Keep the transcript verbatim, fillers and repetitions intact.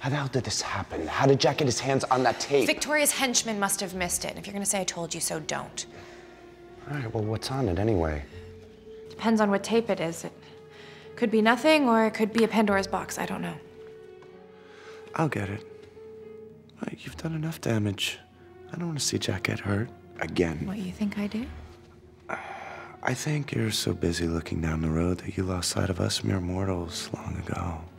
How the hell did this happen? How did Jack get his hands on that tape? Victoria's henchman must have missed it. And if you're gonna say I told you so, don't. All right, well, what's on it anyway? Depends on what tape it is. It could be nothing, or it could be a Pandora's box. I don't know. I'll get it. You've done enough damage. I don't want to see Jack get hurt. Again. What, you think I do? I think you're so busy looking down the road that you lost sight of us mere mortals long ago.